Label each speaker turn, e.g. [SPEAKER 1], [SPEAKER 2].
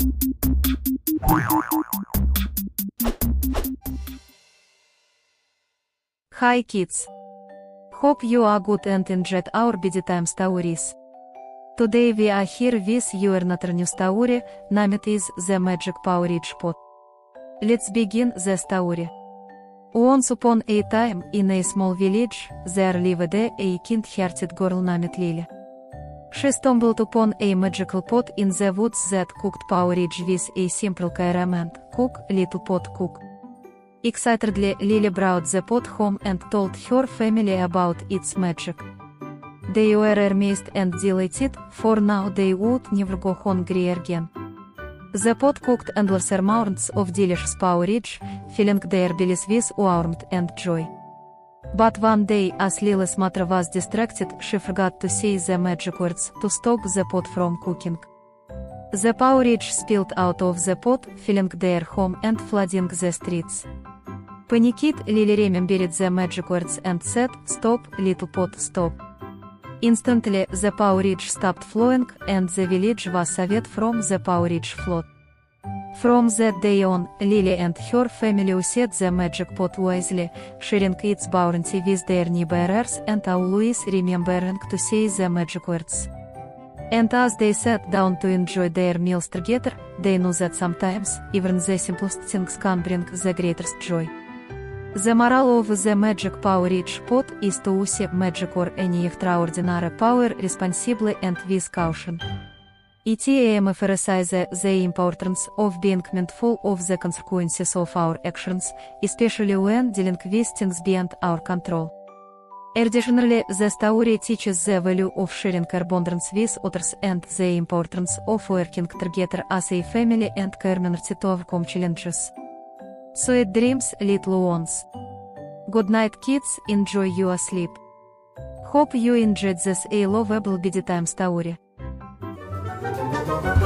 [SPEAKER 1] Hi kids! Hope you are good and enjoyed our bedtime stories. Today we are here with your another new story, named is The Magic Porridge Pot. Let's begin the story. Once upon a time, in a small village, there lived a kind-hearted girl named Lily. She stumbled upon a magical pot in the woods that cooked porridge with a simple command: cook, little pot, cook. Excitedly, Lily brought the pot home and told her family about its magic. They were amazed and delighted, for now they would never go hungry again. The pot cooked endless amounts of delicious porridge, filling their bellies with warmth and joy. But one day, as Lily's mother was distracted, she forgot to say the magic words to stop the pot from cooking. The porridge spilled out of the pot, filling their home and flooding the streets. Panicked, Lily remembered the magic words and said, "Stop, little pot, stop." Instantly, the porridge stopped flowing, and the village was saved from the porridge flood. From that day on, Lily and her family used the magic pot wisely, sharing its bounty with their neighbors and always remembering to say the magic words. And as they sat down to enjoy their meals together, they knew that sometimes, even the simplest things can bring the greatest joy. The moral of the magic porridge pot is to use magic or any extraordinary power responsibly and with caution. It emphasizes the importance of being mindful of the consequences of our actions, especially when dealing with things beyond our control. Additionally, the story teaches the value of sharing abundance with others and the importance of working together as a family and community to overcome challenges. Sweet dreams, little ones. Good night, kids, enjoy your sleep. Hope you enjoyed this a lovable bedtime story.